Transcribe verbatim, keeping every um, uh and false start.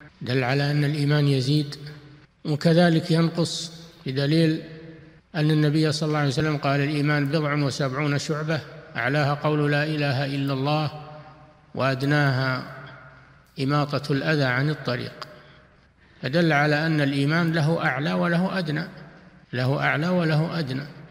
دل على أن الإيمان يزيد وكذلك ينقص، بدليل أن النبي صلى الله عليه وسلم قال الإيمان بضع وسبعون شعبة، أعلاها قول لا إله إلا الله، وأدناها إماطة الأذى عن الطريق. فدل على أن الإيمان له أعلى وله أدنى، له أعلى وله أدنى.